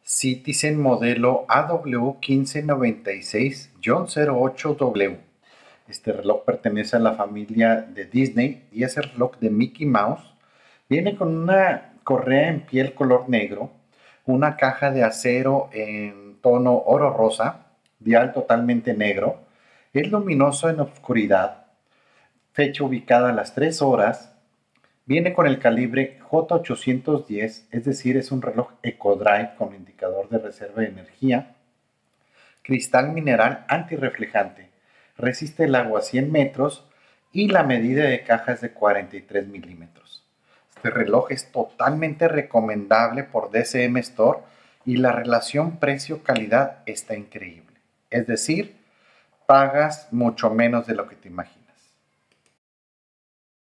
Citizen modelo AW1596-08W. Este reloj pertenece a la familia de Disney y es el reloj de Mickey Mouse. Viene con una correa en piel color negro, una caja de acero en tono oro rosa, dial totalmente negro, es luminoso en oscuridad, fecha ubicada a las 3 horas. Viene con el calibre J810, es decir, es un reloj EcoDrive con indicador de reserva de energía, cristal mineral antirreflejante, resiste el agua a 100 metros y la medida de caja es de 43 milímetros. Este reloj es totalmente recomendable por DCM Store y la relación precio-calidad está increíble. Es decir, pagas mucho menos de lo que te imaginas.